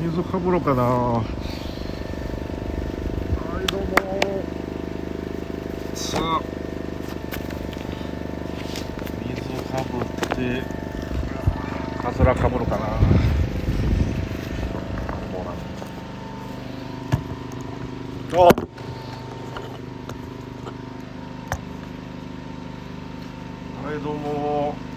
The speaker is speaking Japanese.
水かぶろうかな。はい、どうも。さあ、水かぶってかつらかぶろうかな。あ、はい、どうも。